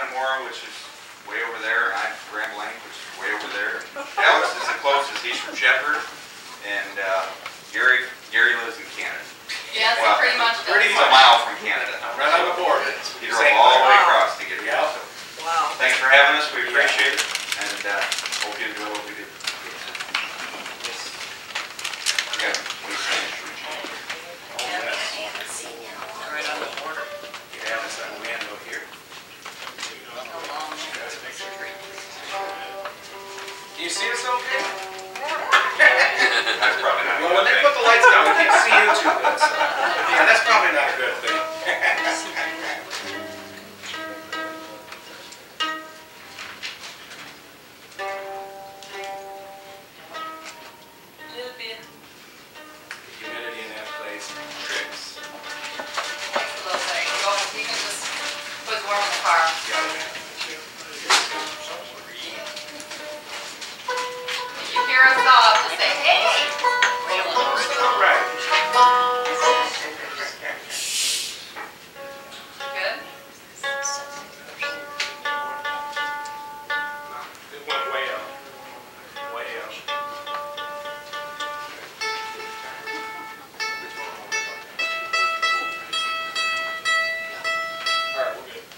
Matamoros, which is way over there, and I'm from Grand Blanc, which is way over there. Alex is the closest. He's from Shepherd, and Gary lives in Canada. Yes, well, pretty much. Pretty much a mile from Canada. I'm right on the board. He drove all the way across to get here. Yeah. So. Wow. Thanks for having us. We appreciate it, and hope you enjoy what we do. Okay, please finish. Oh, yes. Right on the border. Yeah, that's that window here. Can you see us okay? That's probably not Well, when they put the lights down, we can't see you too good. So. Yeah, that's probably not a good thing. Humidity in that place tricks. That's a little thing. You can just put it warm in the car. You hear us all just say, hey! Right. Good? It went way up. Way up. Alright, we're good.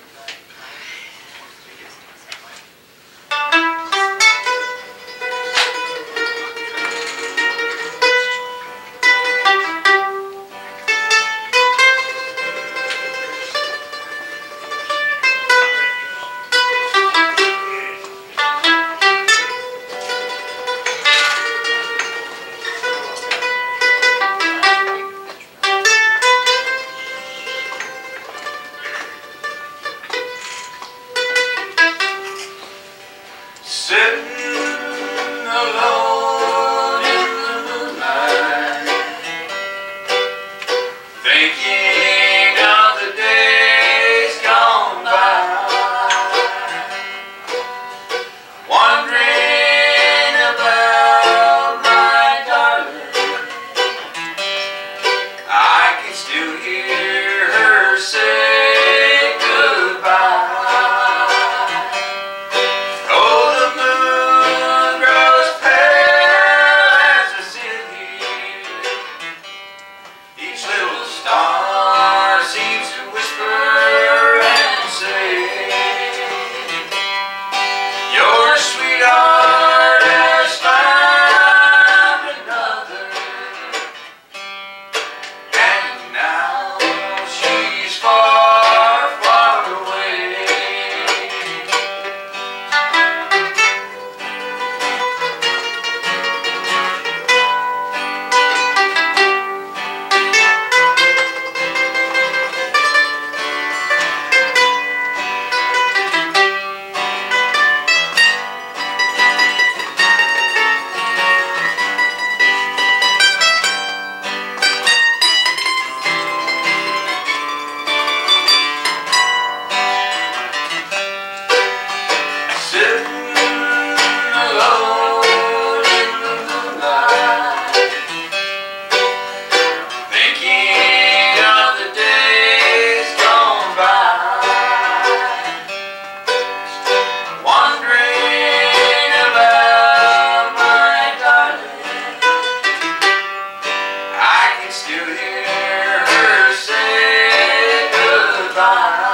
Sitting alone in the moonlight, thinking of the days gone by, wondering about my darling. I can still hear her say goodbye. Still hear her say goodbye.